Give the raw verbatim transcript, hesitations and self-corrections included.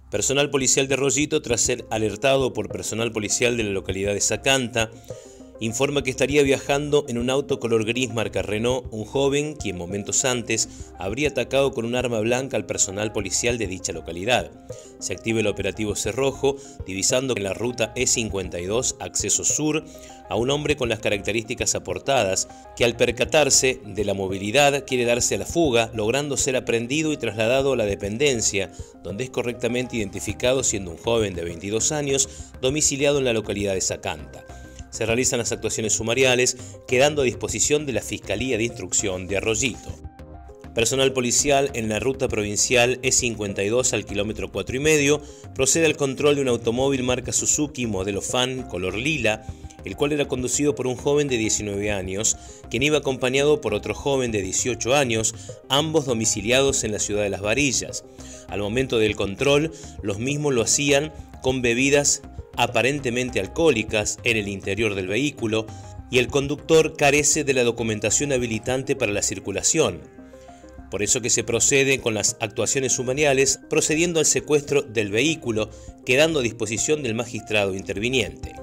Personal policial de Rollito, tras ser alertado por personal policial de la localidad de Sacanta, informa que estaría viajando en un auto color gris marca Renault un joven quien momentos antes habría atacado con un arma blanca al personal policial de dicha localidad. Se activa el operativo Cerrojo, divisando en la ruta E cincuenta y dos, acceso sur, a un hombre con las características aportadas, que al percatarse de la movilidad quiere darse a la fuga, logrando ser aprehendido y trasladado a la dependencia, donde es correctamente identificado siendo un joven de veintidós años, domiciliado en la localidad de Sacanta. Se realizan las actuaciones sumariales, quedando a disposición de la Fiscalía de Instrucción de Arroyito. Personal policial en la ruta provincial E cincuenta y dos al kilómetro cuatro y medio procede al control de un automóvil marca Suzuki modelo Fan color lila, el cual era conducido por un joven de diecinueve años, quien iba acompañado por otro joven de dieciocho años, ambos domiciliados en la ciudad de Las Varillas. Al momento del control, los mismos lo hacían con bebidas aparentemente alcohólicas en el interior del vehículo y el conductor carece de la documentación habilitante para la circulación. Por eso que se procede con las actuaciones sumariales, procediendo al secuestro del vehículo, quedando a disposición del magistrado interviniente.